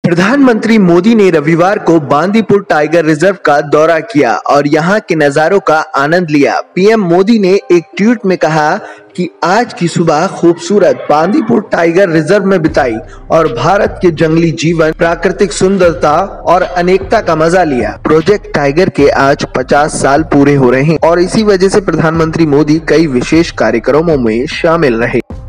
प्रधानमंत्री मोदी ने रविवार को बांदीपुर टाइगर रिजर्व का दौरा किया और यहां के नजारों का आनंद लिया। पीएम मोदी ने एक ट्वीट में कहा कि आज की सुबह खूबसूरत बांदीपुर टाइगर रिजर्व में बिताई और भारत के जंगली जीवन, प्राकृतिक सुंदरता और अनेकता का मजा लिया। प्रोजेक्ट टाइगर के आज 50 साल पूरे हो रहे हैं और इसी वजह से प्रधानमंत्री मोदी कई विशेष कार्यक्रमों में शामिल रहे।